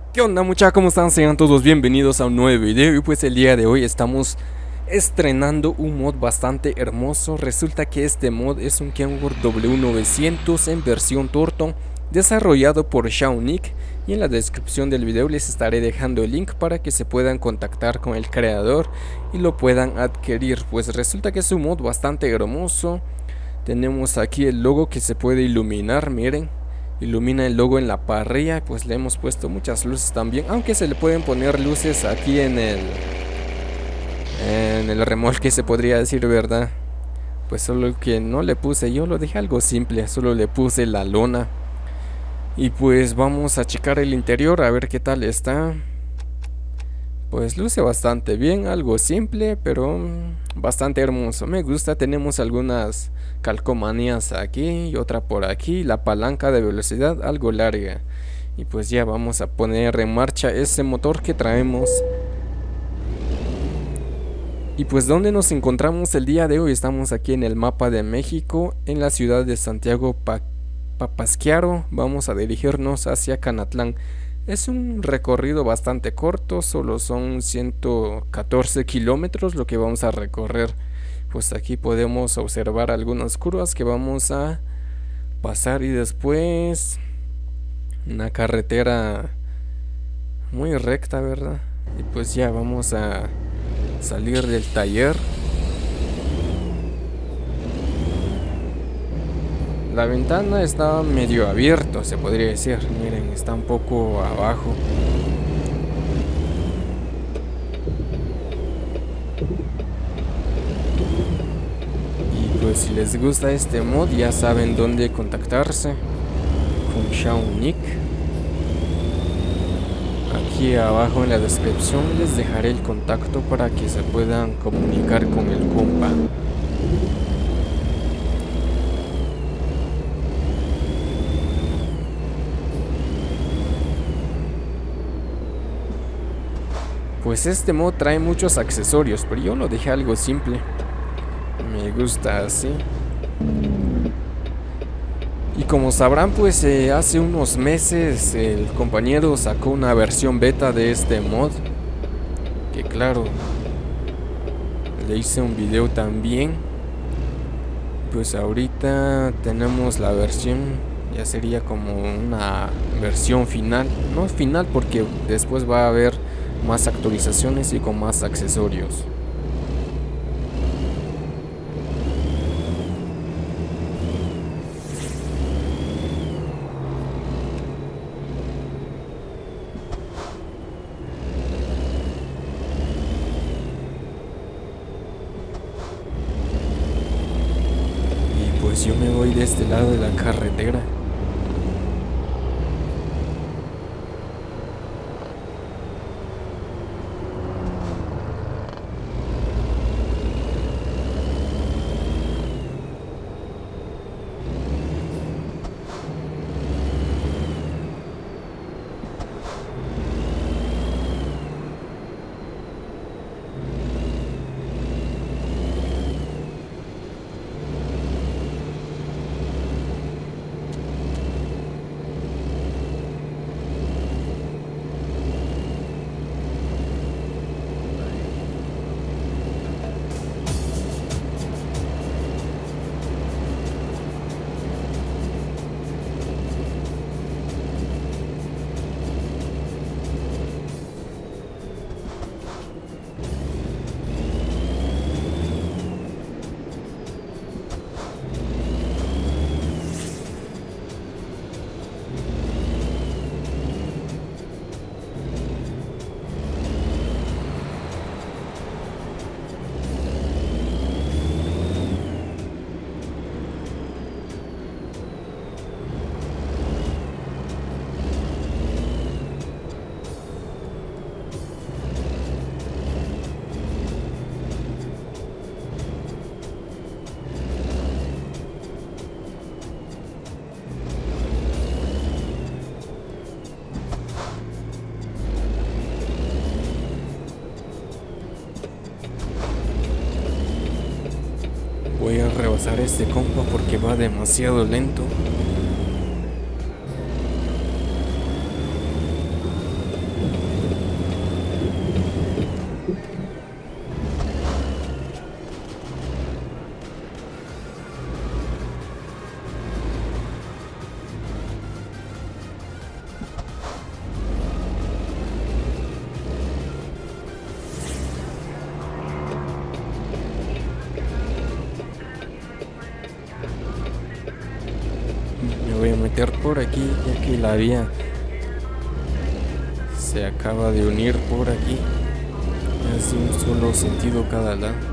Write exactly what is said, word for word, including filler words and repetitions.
¿Qué onda, muchachos? ¿Cómo están? Sean todos bienvenidos a un nuevo video. Y pues el día de hoy estamos estrenando un mod bastante hermoso. Resulta que este mod es un Kenworth W novecientos en versión Turtle, desarrollado por Shawnix. Y en la descripción del video les estaré dejando el link para que se puedan contactar con el creador y lo puedan adquirir. Pues resulta que es un mod bastante hermoso. Tenemos aquí el logo que se puede iluminar, miren. Ilumina el logo en la parrilla, pues le hemos puesto muchas luces también, aunque se le pueden poner luces aquí en el en el remolque, se podría decir, ¿verdad? Pues solo que no le puse, yo lo dejé algo simple, solo le puse la lona. Y pues vamos a checar el interior a ver qué tal está. Pues luce bastante bien, algo simple, pero mm, bastante hermoso. Me gusta, tenemos algunas calcomanías aquí y otra por aquí. La palanca de velocidad algo larga. Y pues ya vamos a poner en marcha ese motor que traemos. Y pues ¿dónde nos encontramos el día de hoy? Estamos aquí en el mapa de México, en la ciudad de Santiago Pa- Papasquiaro. Vamos a dirigirnos hacia Canatlán. Es un recorrido bastante corto, solo son ciento catorce kilómetros lo que vamos a recorrer. Pues aquí podemos observar algunas curvas que vamos a pasar y después una carretera muy recta, ¿verdad? Y pues ya vamos a salir del taller. La ventana está medio abierto, se podría decir. Miren, está un poco abajo. Y pues si les gusta este mod, ya saben dónde contactarse con Shawnix. Aquí abajo en la descripción les dejaré el contacto para que se puedan comunicar con el compa. Pues este mod trae muchos accesorios, pero yo lo dejé algo simple. Me gusta así. Y como sabrán, pues eh, hace unos meses el compañero sacó una versión beta de este mod. Que claro, le hice un video también. Pues ahorita tenemos la versión, ya sería como una versión final. No final porque después va a haber más actualizaciones y con más accesorios. Y pues yo me voy de este lado de la carretera. Voy a rebasar este compa porque va demasiado lento. meter por aquí, ya que la vía se acaba de unir por aquí. Es de un solo sentido cada lado.